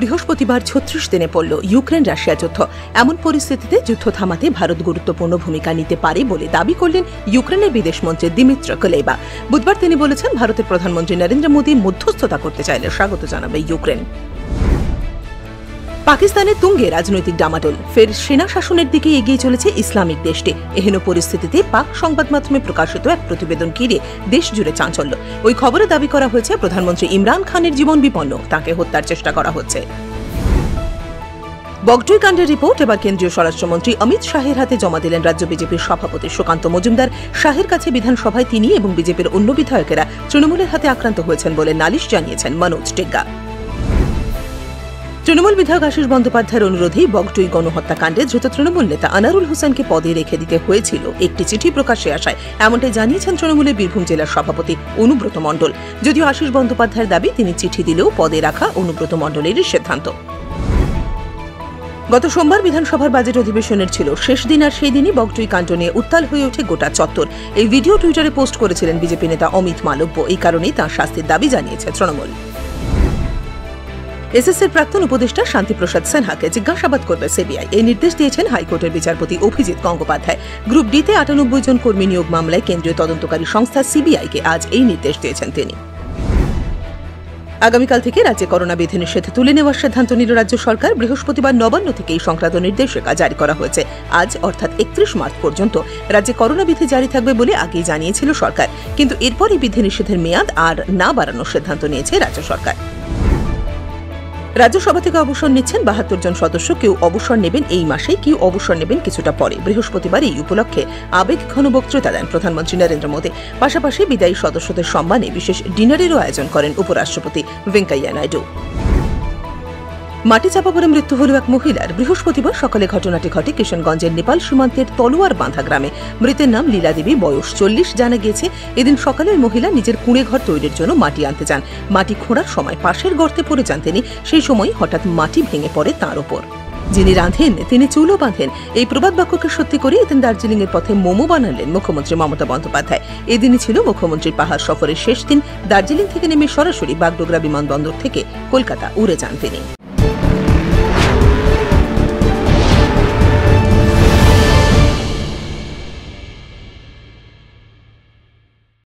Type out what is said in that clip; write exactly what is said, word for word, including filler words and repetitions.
বৃহস্পতিবার ছত্রিশ দিনে পড়ল ইউক্রেন রাশিয়া যুদ্ধ। এমন পরিস্থিতিতে যুদ্ধ থামাতে ভারত গুরুত্বপূর্ণ ভূমিকা নিতে পারে বলে দাবি করলেন ইউক্রেনের বিদেশমন্ত্রী দিমিত্র কুলেবা। বুধবার তিনি বলেছেন, ভারতের প্রধানমন্ত্রী নরেন্দ্র মোদী মধ্যস্থতা করতে চাইলে স্বাগত জানাবে ইউক্রেন। পাকিস্তানের তুঙ্গে রাজনৈতিক ডামাডোল, ফের সেনা শাসনের দিকে এগিয়ে চলেছে ইসলামিক দেশটি। এহেন পরিস্থিতিতে পাক সংবাদ মাধ্যমে প্রকাশিত এক প্রতিবেদন ঘিরে দেশ জুড়ে চাঞ্চল্য। ওই খবরে দাবি করা হয়েছে, প্রধানমন্ত্রী ইমরান খানের জীবন বিপন্ন, তাঁকে হত্যার চেষ্টা করা হচ্ছে। বগটুই কাণ্ডের রিপোর্ট এবার কেন্দ্রীয় স্বরাষ্ট্রমন্ত্রী অমিত শাহের হাতে জমা দিলেন রাজ্য বিজেপির সভাপতি সুকান্ত মজুমদার। শাহের কাছে বিধানসভায় তিনি এবং বিজেপির অন্য বিধায়কেরা তৃণমূলের হাতে আক্রান্ত হয়েছেন বলে নালিশ জানিয়েছেন মনোজ টেগ্গা। তৃণমূল বিধায়ক আশিস বন্দ্যোপাধ্যায়ের অনুরোধেই বগটুই গণহত্যাকাণ্ডে ধৃত তৃণমূল নেতা আনারুল হোসেনকে পদে রেখে দিতে হয়েছিল একটি চিঠি প্রকাশ্যে আসায় এমনটাই জানিয়েছেন তৃণমূলের বীরভূম জেলার সভাপতি অনুব্রত মণ্ডল। যদিও আশিস বন্দ্যোপাধ্যায়ের দাবি, তিনি চিঠি দিলেও পদে রাখা অনুব্রত মণ্ডলেরই সিদ্ধান্ত। গত সোমবার বিধানসভার বাজেট অধিবেশনের ছিল শেষ দিন, আর সেই দিনই বগটুই কাণ্ড নিয়ে উত্তাল হয়ে ওঠে গোটা চত্বর। এই ভিডিও টুইটারে পোস্ট করেছিলেন বিজেপি নেতা অমিত মালব্য। এই কারণেই তাঁর শাস্তির দাবি জানিয়েছে তৃণমূল। এসএসসির প্রাক্তন উপদেষ্টা শান্তিপ্রসাদ সিনহাকে জিজ্ঞাসাবাদ করবে সিবিআই, এই নির্দেশ দিয়েছেন হাইকোর্টের বিচারপতি অভিজিৎ গঙ্গোপাধ্যায়। গ্রুপ ডিতে আটানব্বই জন কর্মী নিয়োগ মামলায় কেন্দ্রীয় তদন্তকারী সংস্থা সিবিআইকে আজ এই নির্দেশ দিয়েছেন তিনি। আগামীকাল থেকে রাজ্যে করোনা বিধিনিষেধ তুলে নেওয়ার সিদ্ধান্ত নিল রাজ্য সরকার। বৃহস্পতিবার নবান্ন থেকে এই সংক্রান্ত নির্দেশিকা জারি করা হয়েছে। আজ অর্থাৎ একত্রিশ মার্চ পর্যন্ত রাজ্যে করোনা বিধি জারি থাকবে বলে আগেই জানিয়েছিল সরকার, কিন্তু এরপরই বিধিনিষেধের মেয়াদ আর না বাড়ানোর সিদ্ধান্ত নিয়েছে রাজ্য সরকার। রাজ্যসভা থেকে অবসর নিচ্ছেন বাহাত্তর জন সদস্য। কেউ অবসর নেবেন এই মাসে, কেউ অবসর নেবেন কিছুটা পরে। বৃহস্পতিবার এই উপলক্ষে আবেগ ঘন বক্তৃতা দেন প্রধানমন্ত্রী নরেন্দ্র মোদী। পাশাপাশি বিদায়ী সদস্যদের সম্মানে বিশেষ ডিনারেরও আয়োজন করেন উপরাষ্ট্রপতি ভেঙ্কাইয়া নাইডু। মাটি চাপা পড়ে মৃত্যু হল এক মহিলার। বৃহস্পতিবার সকালে ঘটনাটি ঘটে কিশনগঞ্জের নেপাল সীমান্তের তলোয়ার বাঁধা গ্রামে। মৃতের নাম লীলা দেবী, বয়স চল্লিশ। জানা গিয়েছে, এদিন সকালে ওই মহিলা নিজের কুঁড়ে ঘর তৈরির জন্য মাটি আনতে যান। মাটি খোঁড়ার সময় পাশের গর্তে পড়ে যান তিনি। সেই সময় হঠাৎ মাটি ভেঙে পড়ে তাঁর ওপর। যিনি রাঁধেন তিনি চুলও বাঁধেন। এই প্রবাদ বাক্যকে সত্যি করে এদিন দার্জিলিং এর পথে মোমো বানালেন মুখ্যমন্ত্রী মমতা বন্দ্যোপাধ্যায়। এদিনই ছিল মুখ্যমন্ত্রীর পাহাড় সফরের শেষ দিন। দার্জিলিং থেকে নেমে সরাসরি বাগডোগরা বিমানবন্দর থেকে কলকাতা উড়ে যান তিনি।